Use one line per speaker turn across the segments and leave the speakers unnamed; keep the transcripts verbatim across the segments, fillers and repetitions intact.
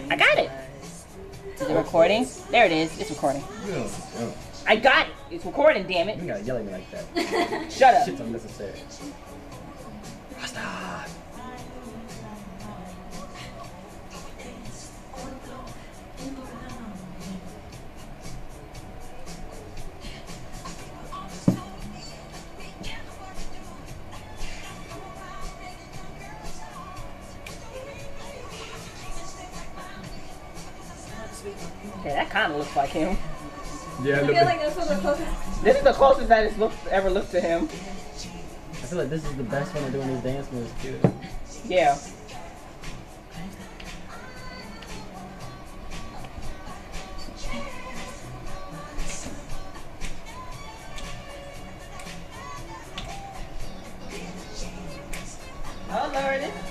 I got it. Is it recording? There it is. It's recording. I got it. It's recording, damn it.
You gotta yell at me like that.
Shut up.
Shit's unnecessary. Rasta.
Okay, that kind of looks like him.
Yeah,
I feel like that's what the closest.
This is the closest that it's looked, ever looked to him.
I feel like this is the best one at doing these dance moves too.
Yeah. I'll learn it.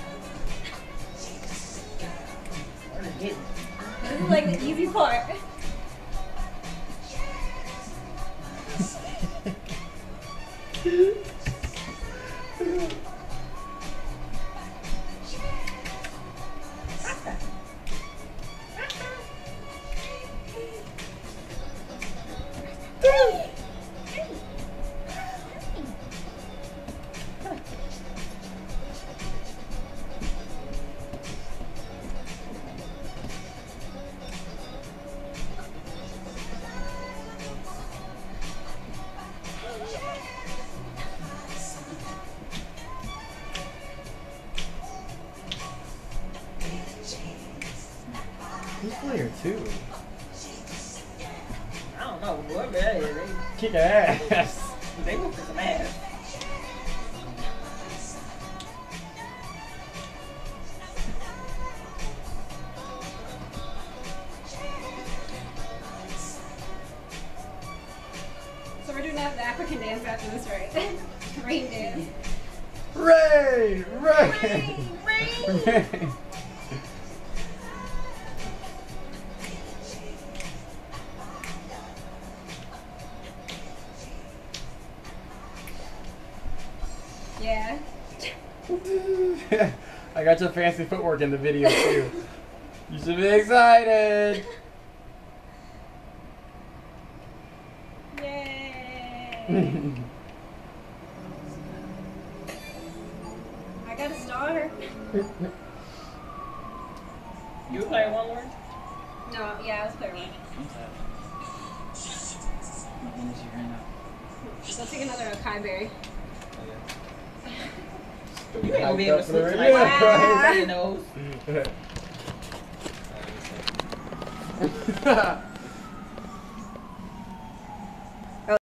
Learn it, get it.
This is like the easy part.
Who's player two?
I don't know. Whoever that is, they,
Kick ass.
they look for some ass.
So we're doing that the African dance after this, right? Rain dance.
Rain! Rain!
Rain!
Rain!
Yeah.
I got your fancy footwork in the video too. You should be excited.
Yay! I got a star.
You were playing one word?
No, yeah, I was player one. Let's take another acai berry.
You ain't gonna be able to switch to
Yeah,
like
right.
your nose.